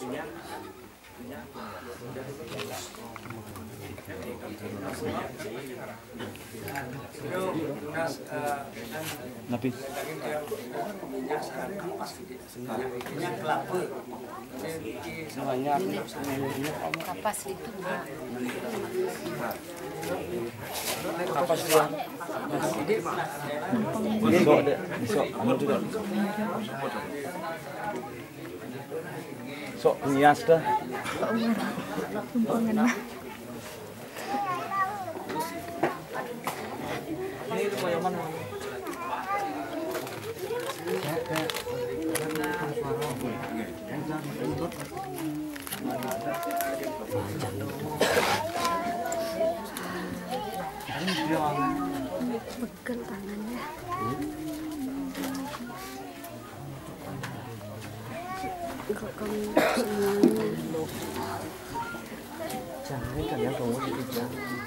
Nabi kapas itu kapas dia besok juga sok nias dah ini rumah yang mana? pegel tangannya. Kok kamu semuanya? Jangan kalian kamu tidak.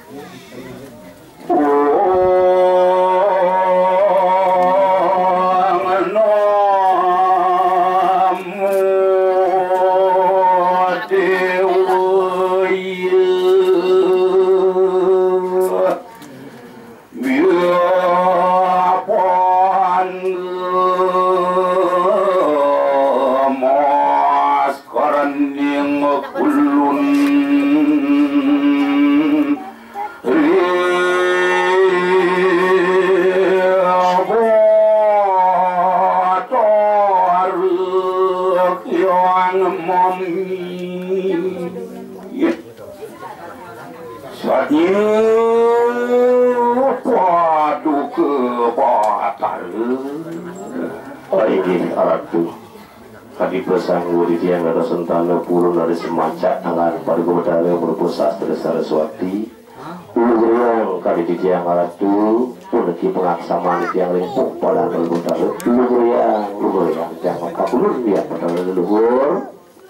Kadi pesanggu di tiang ada sentana purun dari semacak angan pada godale berpusat dari Saraswati ulu yang kadi di tiang aratu puneki pengaksamaan di tiang lingkup pada godale ulu yang jangan kabulun dia pada leluhur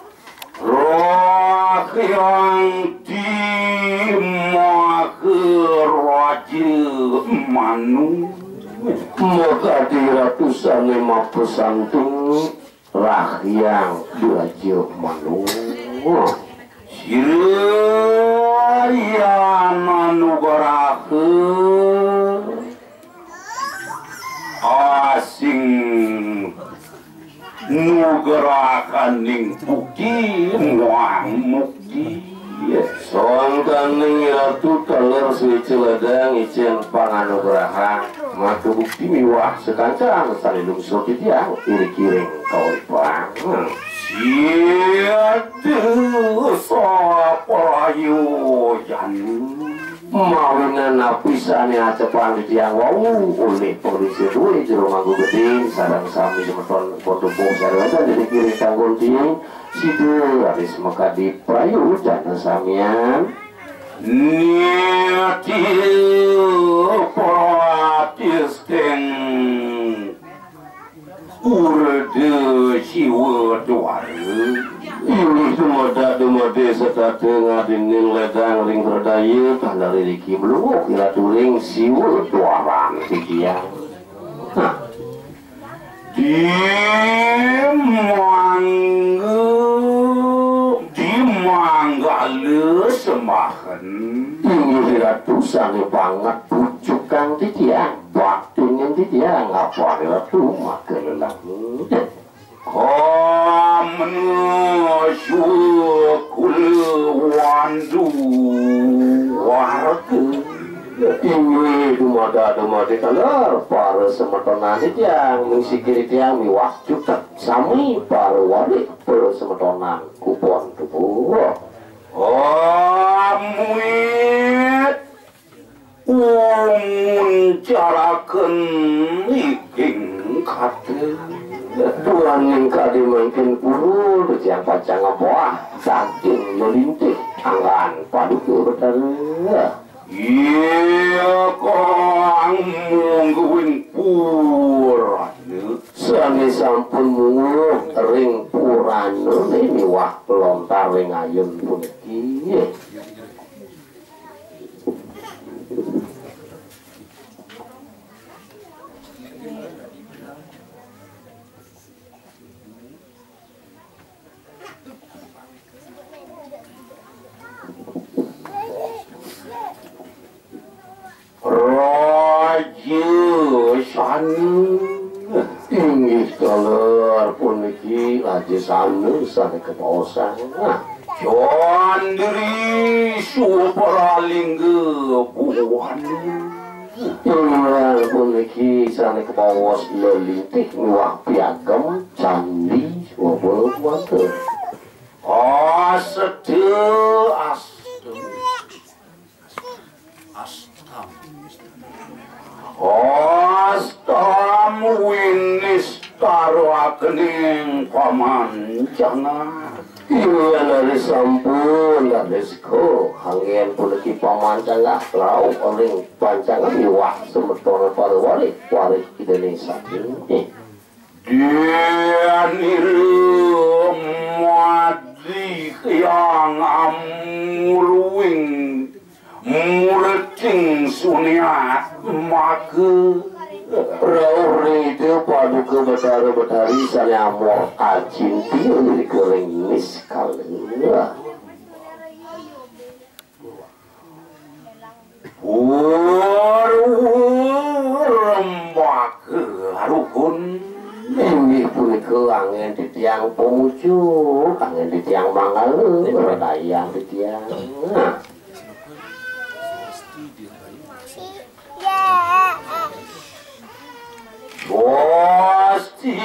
roh yang dimakeraja manu moga di ratusan 50 santung rakyang diraja manu siraya manugarakeun asing nugerakan ning bukti muang mukti soalkan ning ratu teler suwi celedang icen panganugerahan maka bukti miwah sekancang salilung surti tiang iri-kiring kauripan siatu sopolayu janu mawinan napisane acepan di tiang wau oleh polisi duwe jero manggu gede sarang sami semeton foto bong sareng jadi kiring tanggul tiang situ aris maka di prayu jana samian niati pratisting urde siwa duare ini dumade serta tengah dinding ledang ring berdaya tanda ririki belum kira turing siwa duaran tikiang dimangga semahan ini ratu sange banget pucuk kang titiang waktunya titiang apa ratu maka lelah syukul wandu warga ini dumada kalar para semetonan yang mengsikiri tiang miwah juta sami para wali para semetonan kupon tubuh amuit carakan iking kate Tuhan yang kadi mungkin puluh yang pacang buah saking melintik anggan paduku berdarah iya kang mungguin purane sami sampun munguh ring purane ini wah lontar ring ayun puniki Paler puniki aja sana sana kepaosan. Joan diri suparalingga buhan. Paler puniki sana kepaos lelintik wah piagam candi wabel water. Asde Astam winis karo akening pamancangan. Iya dari sampun dari sekolah hangian puniki pamancangan lau oling pancangan iwak semetona para walik Indonesia ini. Dia niru madi yang amruing mureting suniat maka rauri itu paduka betara-betari saya mau acinti dari goreng miskal rembak rukun ini pun ke angin di tiang pemucuk angin di tiang mangal berdayang di tiang pasti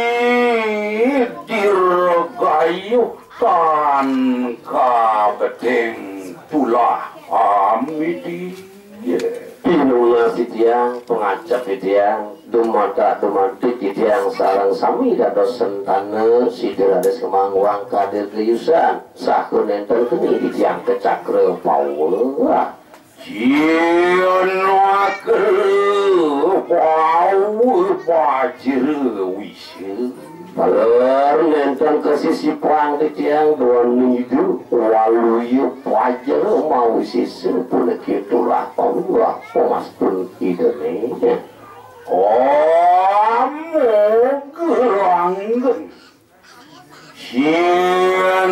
dirgayuhkan kabeteng tulah amidi pinula di tiang pengacap di tiang dumata dumantik di tiang sarang sami dados sentane siderades kemangwang kader geyusan sakun enten keni di tiang kecakre paula Cian wakil wau wajir wisil Paler nenten ke sisi perang di tiang dua minggu walu yuk wajar mau sisi pun kitulah pembuah pemastun Indonesia kamu geranggen Cian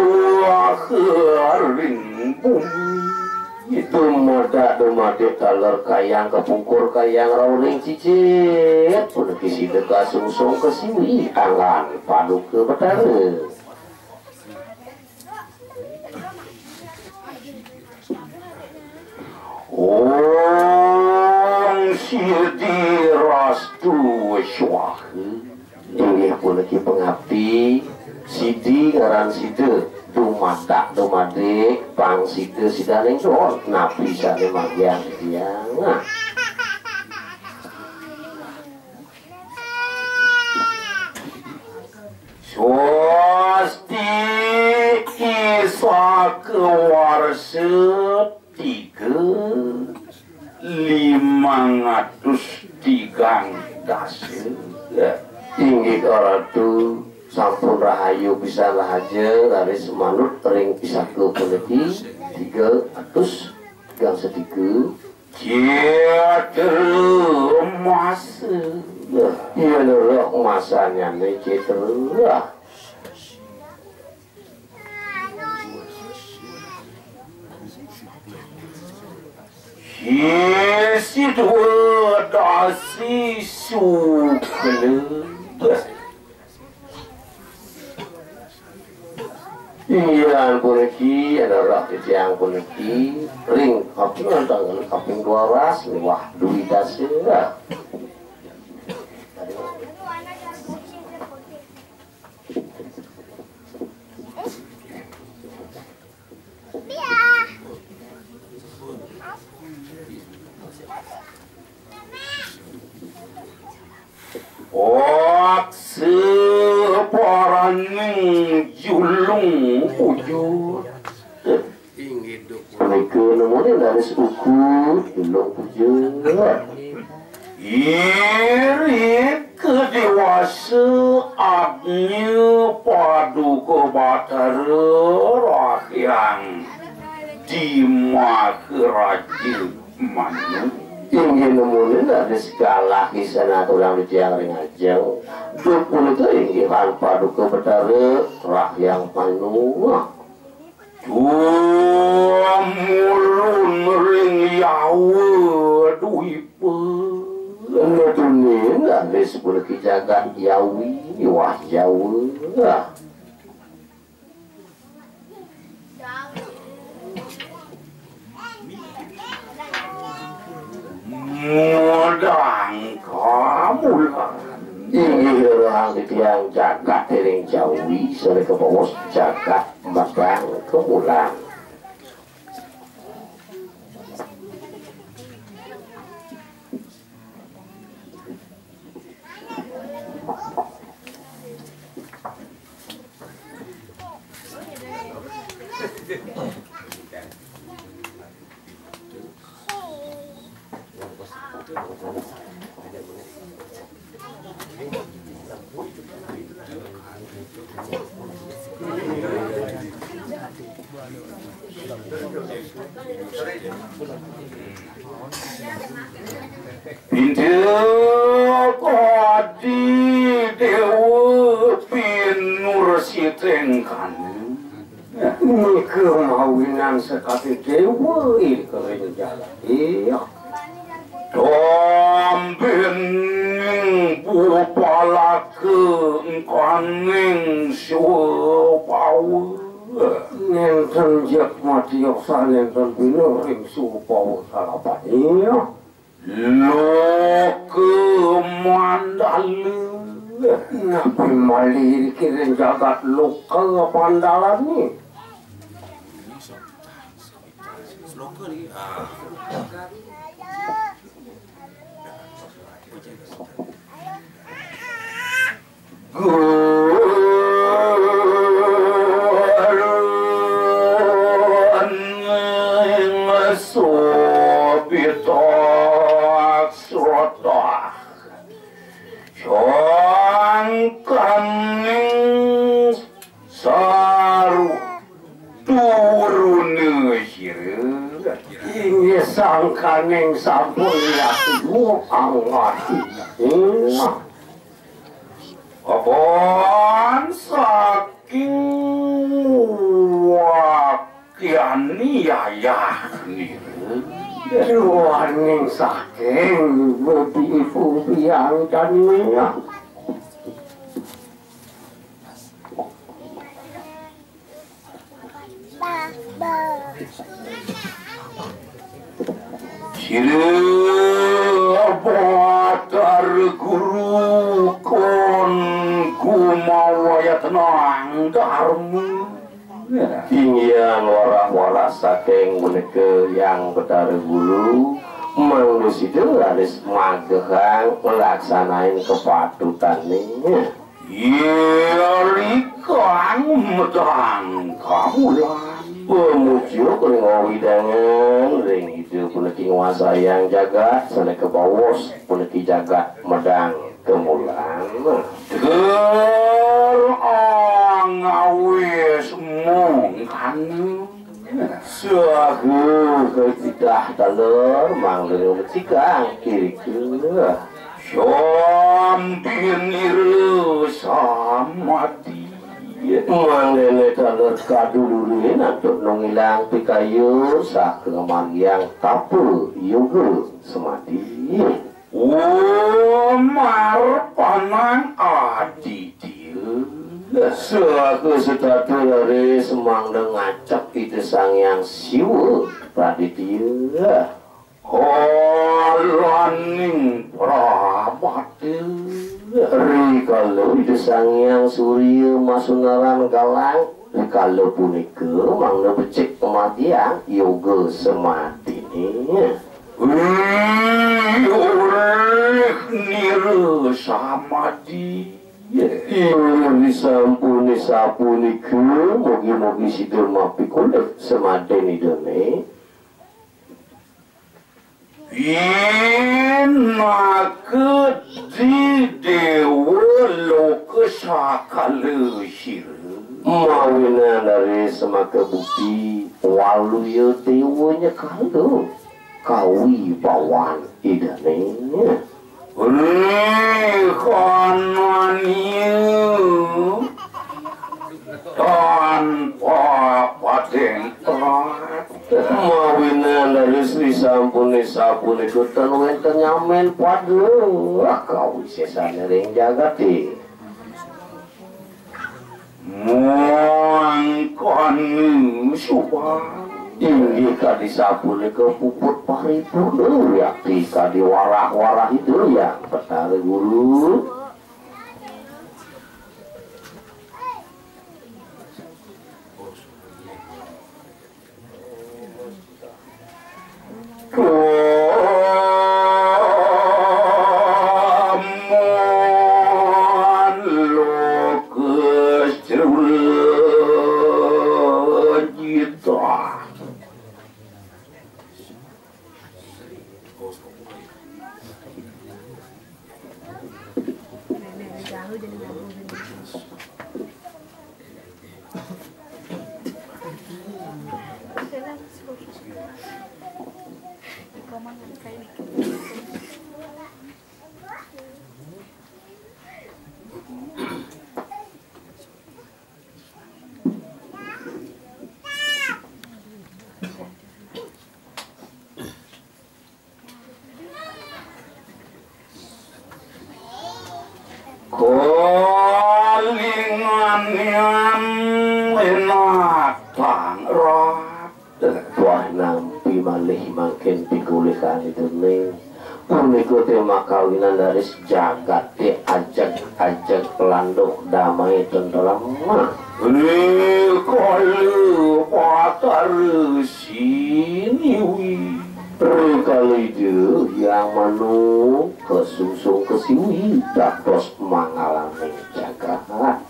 wakil bumi itu moda domade taler kayang kepungkur kayang rauling cicit pun kisi deka sungsung kesini angan padu ke betara Om sirdi rastu syuah ini pun lagi pengabdi sidi ngaran side dumata dumade pang side sidaring soal nabi sade magian dia swasti isa kewarse 513 tinggi karatu sampun rahayu bisa rahaja garis manut ring bisa ke peneki 300 gang setiga kita masa iya lho masanya nih kita Isi dua dasi sukle iya puniki adalah yang puniki ring kaping tangan kaping 12 wah duit dasar separang julung wujud mereka namanya dari suku julung wujud iri kedewasa abnya padu kebatara rakyang di makerajil mana ingin nemuin dari segala kisah natural di tiang ringajeng dukun itu ingin padu ke betara rakyang panua mulun ring yawa duipa Nutunin ada sebuah kejagaan Yawi wah Jawa modang kamu lah ini orang yang jagat yang Jawi sore ke bawah jagat madang kemulan Pintu kodi dewa pinur sitengkan ini kemawinan sekali dewa ini kering jalan iya dombin bupala keengkaning syupawu nenten jak mati yaksa nenten pinur ing syupawu salapan iya lo kemandalu nabi malir kirim jagat lo kemandalan nih sangkaning sampun yaitu angati apaan saking wakiani ayah ruaning saking bebifu biang janinya Batar guru kon kumawaya tenang dharma tinggian warah-warah saking meneke yang Batar guru manusia harus magehan melaksanain kepatutannya iya rikang medang kamu lah pemujuk ring widangan ring itu puneki nguasa yang jaga sana ke bawah puneki jaga medang kemulan ngawis mungkan suahu ketidah talur manggil metikang kiri ke Sampin iru samati manggil talur kadulurin untuk nongilang pikayu sak kemagiang tapu yugu semati Umar panang adi dia suatu setatu dari semang ngacak itu sang yang siwa praditya Halaning prabati rikalo itu sang yang surya masunaran galang rikalo punika mangna becik kematian yoga semati ini oleh niru samadi ini disampuni sapuni ke mogi-mogi sidur mapi kulit semadeni dene Ina di dewa loka sakala sira mawina dari semaka bukti walu ya dewanya kalau kawi bawan idanenya rekananiu tanpa paten mawina dari Sri Sampuni sapunika ten wenten nyamen padha kawisesane ring jagati. Mangkon subhan inggih kadi sapunika puput paripurna yakti kadi warah-warah itu yang petare guru. Kolingan yang enak pangrot wah nampi malih makin pikulikan itu nih mengikuti makawinan dari sejagat diajak-ajak pelanduk damai tenteram ini kalau patar siniwi kali itu yang manu kesungsung kesiwi dados mangalane jagat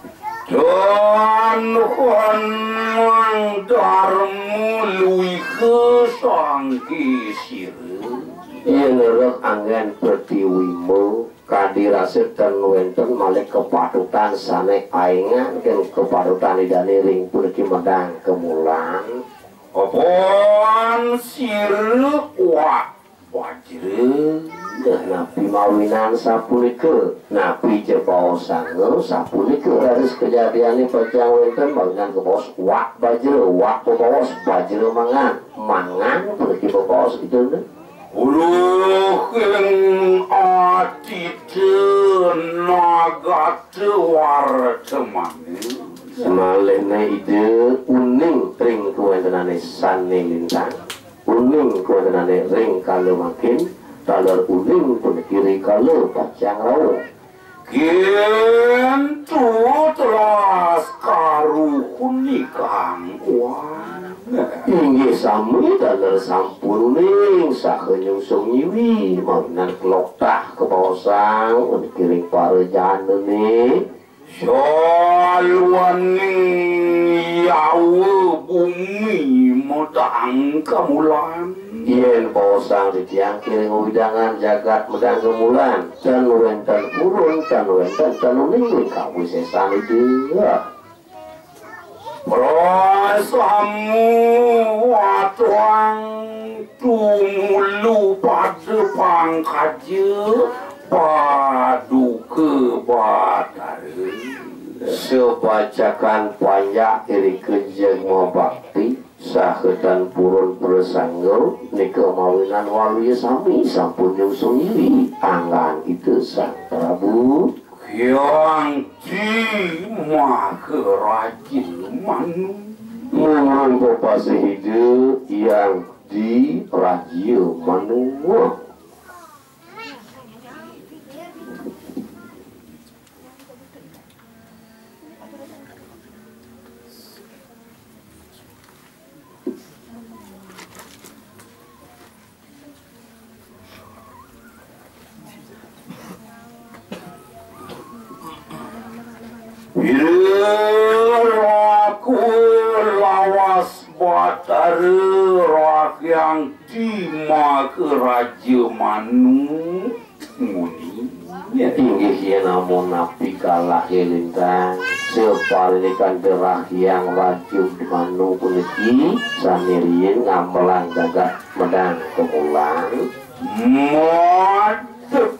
dan kon darmu lui kesangki siru yen rek anggen pertiwimu kadirase ten wenten malih kepatutan sane aengan ken kepatutan idane ring puniki medang kemulan apaan siru wak wajre napi mawinan sapunika napi jepau sange sapunika harus kejadian pajang wenten mawinan kebos wak bajre wak pebos bajre mangan pergi pebos itu nih uluh yang ati tenaga tewar temani semalena ide uning ring kuwentenane sane lintang uning kuwentenane ring kalau makin talar uning pun kiri kalau pacang rau kintu teras karu kunikang wah inggih sami talar sampun uning sakenyungsung nyiwi maunan keloktah kebawasang pun kiri parejane nih Salwaning yawa bumi medang kemulan yen posang di tiang kiri widangan jagat medang kemulan dan wenten purun dan wenten dan uning kawisesan itu prasamu watuang tumulu pada pangkaje padu ke batare sebacakan panjak iri kejeng mau bakti sahedan purun bersanggo nika mawinan waluya sami sampun nyungsung iri anggan itu sang Prabu yang di makerajin manu murun kopase hidup yang di rajil manu aku lawas batare rak yang dima ke raja manu muni inggih yen namun napi kalah lintang sepalikan derah yang raja manu puniki sanirien ngamelang jagat medang kemulan modep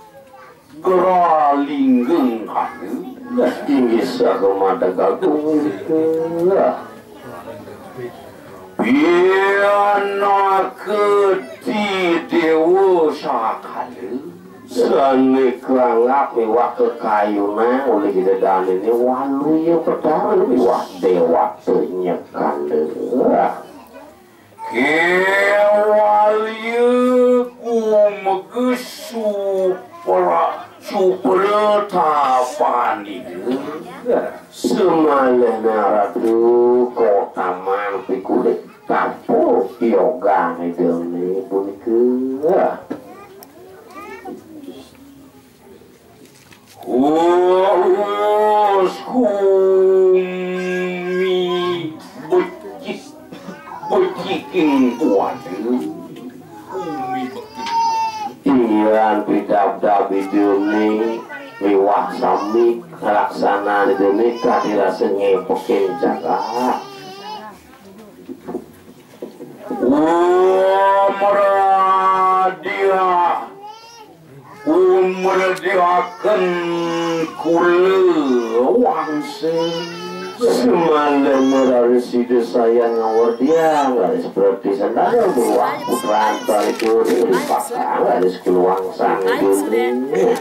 gralinggeng kanu inggih sakumada gagung Biana keti dewa sakale sane kelangap mewah kekayuna oleh kita dan ini walu yang pertama mewah dewa ternyekal kewali kumegesu para supra tapani semalahnya ratu kota mampi kulit tapo yoga ini punika kumi beciking waduh iyan bidab-dab iduni mewah sami laksana iduni kadirasa ngepokin jaga umradiakan kula wangse semalam merarisi saya ngawur dia nggak seperti sendal buah putra itu dipaksa nggak ada sekeluang sang dunia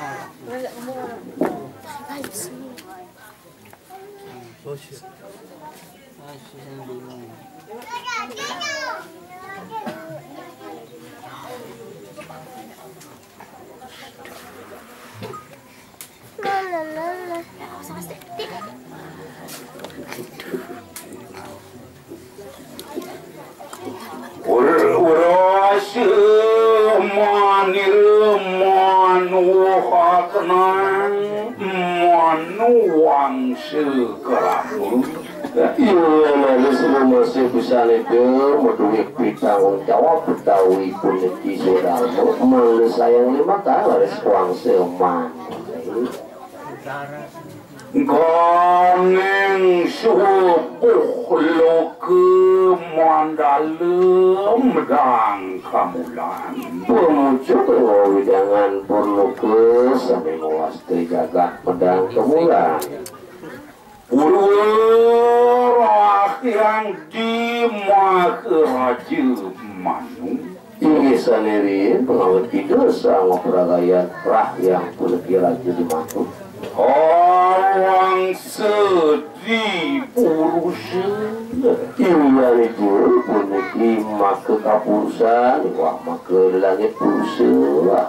masih bisa itu menduit tanggung jawab betawi puniki saudara malu sayang lima kali sekuang seman Ganeng subuh lo ke mandalem dan kamulan pemucuk dengan perlu ke sampai mewasti jagat medang kemulan urah yang di maharaja manu ini sendiri pengawet dosa ngoperagayan rah yang puniki raja di manu orang sedih urusan iman itu puniki maka kapusan wah maka langit pulsa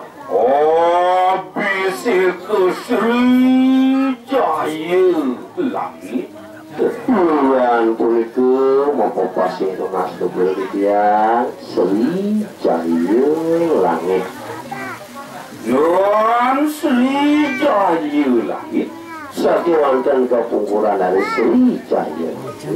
bisir kesri jaya langit bulan puniki mempopasi itu masuk berdian Sri Jaya Langit Nuan Sri Jaya Langit satiwankan kepungkuran dari Sri Jaya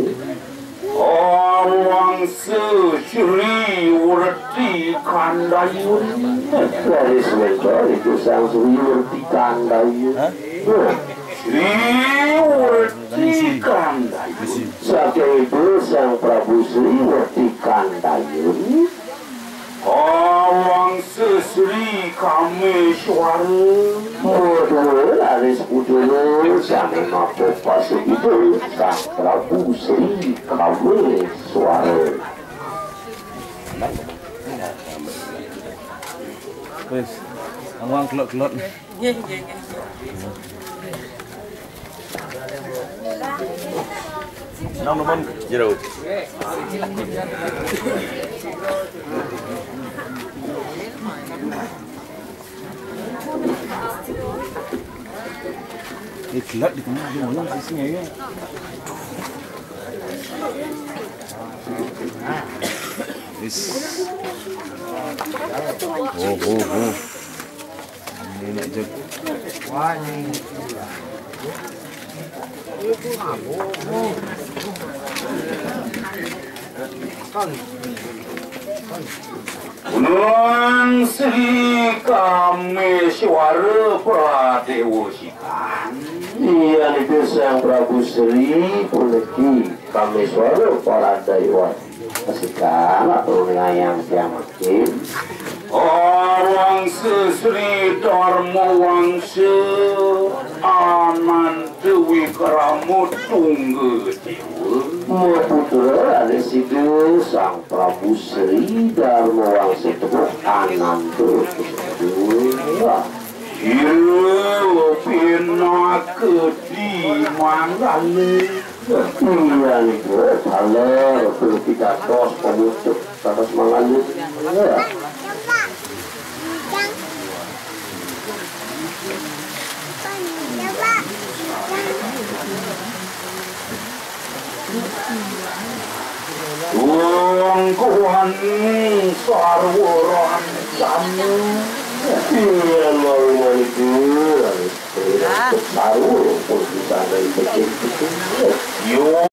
orang Sri Urti Kandayun dari sebentar itu sang Sri Urti Kandayun Sri Urti Kandayun saat itu sang Prabu Sri Urti Kandayun orang Sri Kameswara Modul Aris Pudulu Sami Mapo Pasir itu sang Prabu Sri Kameswara wes awang kelot-kelot Namun jero. Kelak di tengah di mana sisinya ya? Is. Oh. Ini nak jago. Wah ni. Nuan Sri Kameswara Pradewasikan ia itu sang Prabu Sri Puniki Kameswara Pradewasikan atau yang kiamatin Wangse Sri Dharma Wangse Aman Dewi Keramu Tunggu Dewa putra ada situ Sang Prabu Sri Dharma Wangse Teguh Ananda Dewa Iya pina kedi manggale iya nih gue salah perlu kita tos pemucuk atas manggale ya Kuan sarworan kamu iya mau itu sarwo pun bisa dari kecil yo